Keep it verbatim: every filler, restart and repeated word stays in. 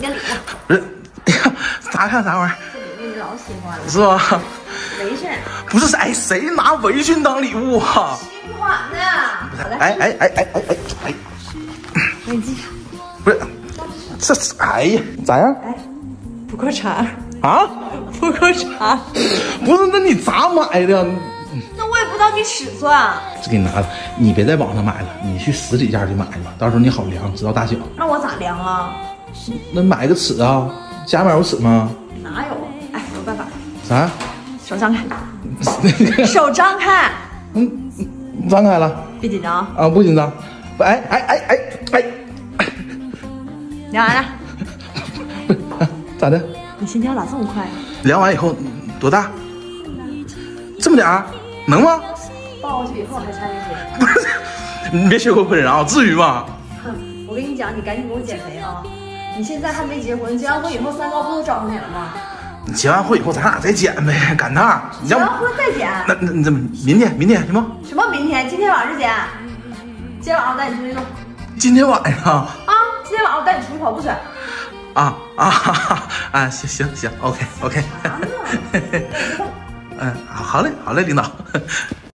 个礼物。 不是，哎呀，咋看啥玩意儿？ 这礼物你老喜欢了。 是吧？ 围裙。 不是，哎，谁拿围裙当礼物啊？ 新款的。 哎哎哎哎哎哎哎！ 我给你系上。 不是，这是哎呀，咋样？ 哎，不够长啊？ 不够长。 不是，那你咋买的？ 那我也不知道你尺寸啊。 这给你拿了，你别在网上买了，你去实体店去买吧，到时候你好量，知道大小。 那我咋量啊？ 那买个尺啊，家面有尺吗？ 哪有啊？哎，有办法。 啥？ 手张开。手张开。 嗯，张开了。 别紧张啊，不紧张。哎哎哎哎哎。 量完了。 不是，咋的？ 你心跳咋这么快？ 量完以后多大？这么点儿，能吗？ 抱过去以后还差这些。 不是，你别血口喷人啊，至于吗？ 哼，我跟你讲，你赶紧给我减肥啊！你现在还没结婚，结完婚以后三高不都找上你了吗？ 你结完婚以后咱俩再减呗，赶趟。 结完婚再减？ 那那你怎么明天明天行吗？ 什么明天？今天晚上减。今天晚上我带你出去弄。 今天晚上？ 啊，今天晚上我带你出去跑步去。 啊啊哈哈啊！行行行 ，OK OK。嗯，好嘞好嘞，领导。